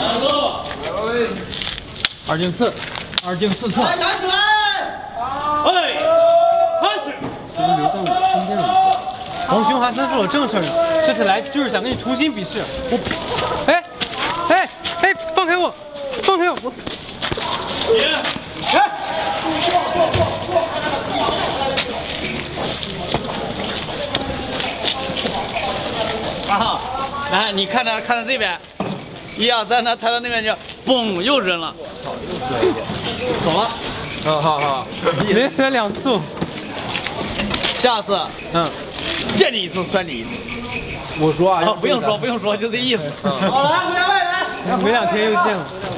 2进4，2进4次。 来，拿起来！ 哎，开始。 这个留在我身边了。 王兄还真是有正事呢，这次来就是想跟你重新比试。哎，放开我，放开我！ 啊，来，你看着这边，1、2、3，他抬到那边就嘣又扔了，走了。 好，连甩2次。 下次，见你一次算你一次。 我说啊， 不用说，就这意思。 好，来，回来，你们2天又见了。